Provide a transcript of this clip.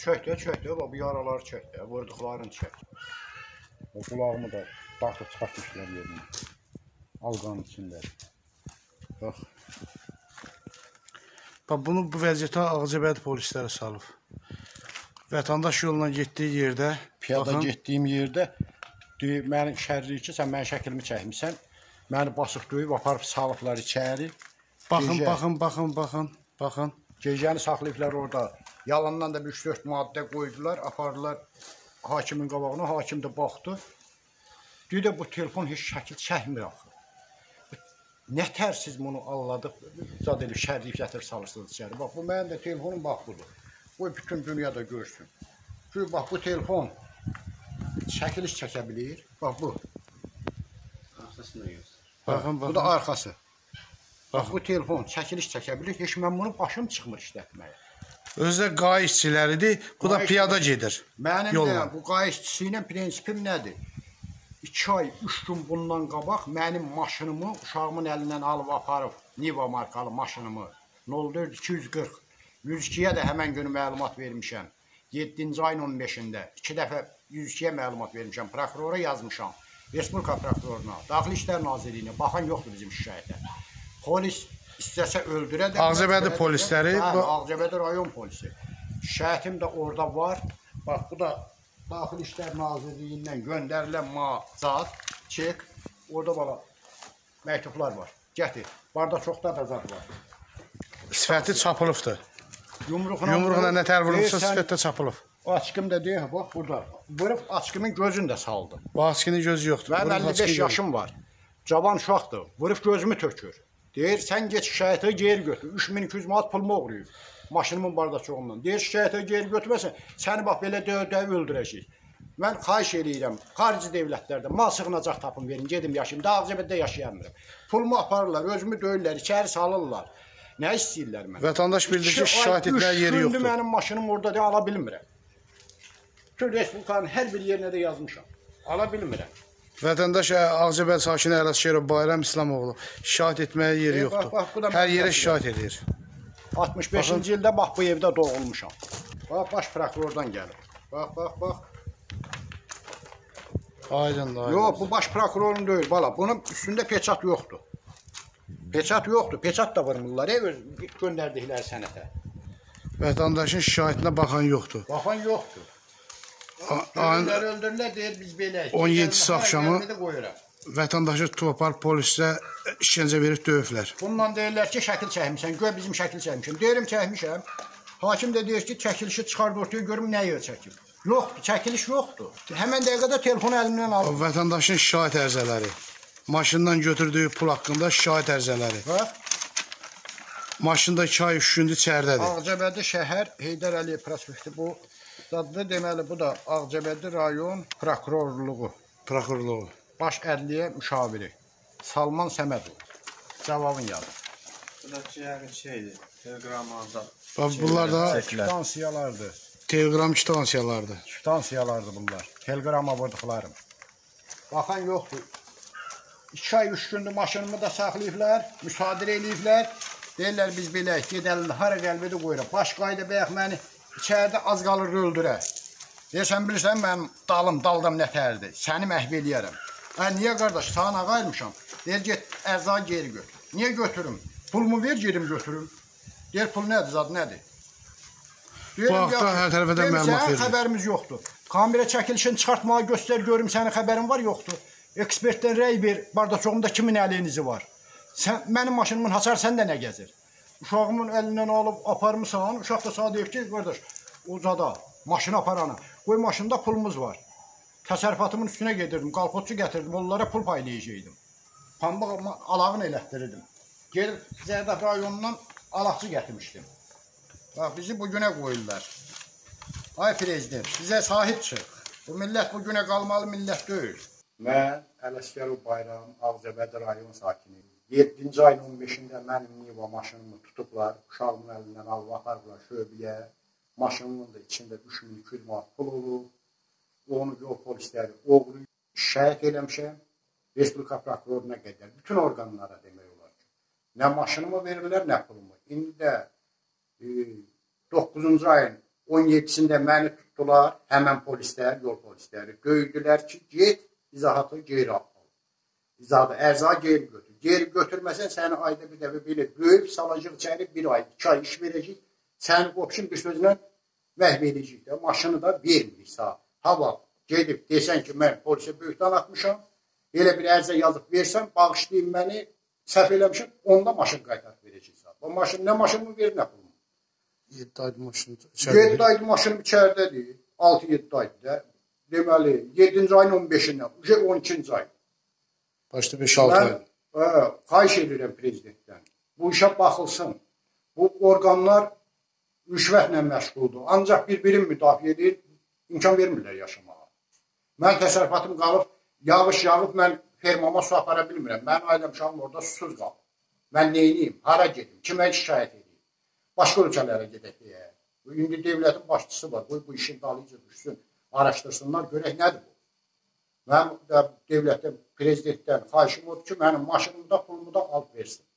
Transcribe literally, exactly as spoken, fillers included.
Çəkdə, çəkdə, bu yaraları çəkdə, vurduqlarını çək. O qulağımı da dartıb çıxartmışlar yerinə. Alqanın içində. Bax. Bax, bunu bu vəziyyətə Ağcabədi polisləri salıb. Vətəndaş yoluna getdiyi yerdə... Piyada baxın, getdiyim yerdə deyir, məni şərliyir ki, sən mənim şəklimi çəkmişsən. Məni basıq döyüb, aparıb salıblar içəri. Baxın, Gecə, baxın, baxın, baxın, baxın. Gecəni saxlayıblar orada. Yalandan da üç dörd maddə qoydular, apardılar hakimin qabağına. Hakim də baxdı. Deyir də, bu telefon heç şəkil çəkmir axı. Nə tərsiz bunu anladıq, zad edib, şərliyib gətirib salırsınız içəri. Bax, bu mənim də telefonum bax budur. Bu bütün dünyada görsün. Çünki bax, bu telefon çəkiliş çəkə bilir. Bax, bu. Arxasında görsün. Baxın, baxın. Bu da arxası. Bax, bu telefon çəkiliş çəkə bilir. Heç mən bunu başım çıxmır işlətməyə. Özdə qay işçiləridir, bu da piyada gedir. Mənim də bu qay işçisi ilə prinsipim nədir? İki ay, üç gün bundan qabaq mənim maşınımı uşağımın əlindən alıb aparıb, Niva markalı maşınımı nol dörd iki yüz qırx yüz ikiyə də həmən günü məlumat vermişəm. yeddinci ayın on beşində iki dəfə yüz ikiyə məlumat vermişəm, prokurora yazmışam, Respublika prokuroruna, Daxili İşlər Nazirliyinə, baxan yoxdur bizim şikayətə. Polis istəsə öldürə də... Ağcabədi polisləri... Hə, Ağcabədi rayon polisi. Şikayətim də orada var. Bax, bu da Daxili İşlər Nazirliyindən göndərilən mazat, çek, orada bala məktublar var. Gətir, barda çoxda da zad var. Sifəti çapılıbdır. Yumruqla nə tər vurulsa sifətdə çapılıb. Açqım da deyək, bax, burada. Vurub açqımın gözünü də saldı. Bu açqının gözü yoxdur. Mənim əlli beş yaşım var. Cavan uşaqdır, vurub gözümü tökür. Deyir, sən geç şikayətə geri götür. üç min iki yüz manat pulumu oğruyub. Maşınımın bardaçoğundan. Deyir, şikayətə geri götürməsən, səni bax, belə döv-döv öldürəcək. Mən xahiş eləyirəm, xarici devlətlərdə mal sığınacaq tapım verin, gedim yaşayım. Da Ağcabədidə yaşayamıram. Pulumu aparırlar, özümü döyürlər, içəri salırlar. Nə istəyirlər mən? Vətəndaş bildir ki, şikayət etməyə yeri yoxdur. üç gündür mənim maşınım orada deyə ala bilmirəm. Bütün Respublikanın hər bir yerinə də yazmışam. Ala bilmirəm. Vətəndaş Ağcabədi sakini Ələsgərov Bayram İslamoğlu şikayət etməyə yeri yoxdur. Hər yerə şikayət edir. altmış beşinci ildə bax bu evdə doğulmuşam. Bax, baş prokurordan gəlir. Bax, bax, bax. Aydın, aydın. Yox, bu baş prokurorun deyil, bala. Bunun üstündə peçat yoxdur. Peçat yoxdur, peçat da vurmurlar, ev göndərdikləri sənətə. Vətəndaşın şikayətinə baxan yoxdur. Baxan yoxdur. Öldürürlər, öldürürlər, deyir, biz beləyik. on yeddisi axşamı vətəndaşı topar polisə işgəncə verib döyüblər. Bundan deyirlər ki, şəkil çəkmişsən, gör bizim şəkil çəkmişəm. Deyirəm, çəkmişəm. Hakim də deyir ki, çəkilişi çıxardı ortaya, görüm nə yer çəkib. Yoxdur, çəkiliş yoxdur. Həmən dəqiqədə telefonu əlimdən alıb. Vətəndaşın şikayət ərzələri. Maşından götürdüyü pul haqqında şikayət ərzələri. Bax. Maşında iki ay üç gündür içərdədir. Ağcabədi şəhər, Heydər Əliyev prospekti bu. Dadlı deməli, bu da Ağcabədi rayon prokurorluğu. Prokurorluğu. Baş ədliyyə müşaviri. Salman Səmədov. Cavabın yazır. Bu da ki, şeydir, telegramlarda. Bunlar da kvitansiyalardır. Telegram kvitansiyalardır. Kvitansiyalardır bunlar. Telegrama vurduqlarım. Baxan yoxdur. İki ay, üç gündür maşınımı da saxlayıblar, müsadirə eləyiblər. Deyirlər, biz beləyik, gedəlim, hara qəlbədə qoyuram. Baş qayda bəyək məni içəridə az qalır öldürər. Deyirsən, bilirsən, mənim dalım, daldam nətərdir. Səni məhv eləyərəm. Hə, niyə qardaş, sağına qayırmışam. Deyir, get, ərzağı geri götür. Niyə götürüm? Pulumu ver, gedim götürüm. Deyir, pul nədir, zad nədir? Bu haqda hər tərəfədən məlumat verir. Sənin xəbərimiz yoxdur. Kamera çəkilişini çıxartmağa göstər, görüm, sənin xəbərin var, yoxdur. Ekspertdən rəy ver, bardaçoğumda kimin əlinizi var? Sən, mənim maşınımın hasar səndə nə gəzir? Uşağımın əlindən alıb aparmışsan, uşaq da sağ deyib ki, qardaş, uzada, maşını aparana. Qoy, maşında pulumuz var. Təsərrüfatımın üstünə gedirdim, qalxotçu gətirdim, onlara pul paylayacaqdım. Pambıq alağını elətdirirdim. Gelib Zərdab rayonundan alaqçı gətirmişdim. Bax, bizi bu günə qoyurlar. Ay prezident, bizə sahib çıx. Bu millət bu günə qalmalı millət deyil. Mən Ələsgərov Bayram, Ağcabədi rayon sakiniyim. yeddinci ayın on beşində mənim Niva maşınımı tutublar, uşağımın əlindən alıb apardılar şöbəyə. Maşınımın da içində üç min iki yüz manat pul olub. Onu yol polisləri oğruyub, şikayət eləmişəm. Respublika prokuroruna qədər, bütün orqanlara demək olar ki. Nə maşınımı verirlər, nə pulumu. İndi də doqquzuncu ayın on yeddisində məni tutdular, həmən polislər, yol polisləri. Döydülər ki, get, izahatı geri al. İzahatı, ərzağı geri götür. Geri götürməsən səni ayda bir dəfə belə böyük salacaq içəri bir ay, iki ay iş verəcək. Səni qopşun bir sözlə məhv edəcək də, maşını da vermirik sağ. Hava gedib desən ki, mən polisə böyükdən atmışam, elə bir ərzə yazıb versəm, bağışlayın məni, səhv eləmişəm, onda maşın qaytarıb verəcək sağ. O maşın, nə maşınımı verir, nə pulumu? yeddi aydır maşın içəridə. yeddi aydır maşınım içəridədir, altı yeddi aydır da. Deməli, yeddinci ayın on beşindən, on ikinci ay. Başda beş altı ay. Mən xahiş edirəm prezidentdən, bu işə baxılsın. Bu orqanlar rüşvətlə məşğuldur. Ancaq bir-birini müdafiə edir, imkan vermirlər yaşamağa. Mən təsərrüfatım qalıb, yağış yağıb, mən fermama su apara bilmirəm. Mən ailəm uşağım orada susuz qalıb. Mən neyniyim, hara gedim, kimə şikayət edeyim? Başqa ölkələrə gedək deyə. İndi devlətin başçısı var, bu, bu işin dalıcı düşsün, araşdırsınlar, görək nədir bu? Mən də devlətdən, prezidentdən xahişim odur ki, mənim maşınımda, pulumu da alıb versin.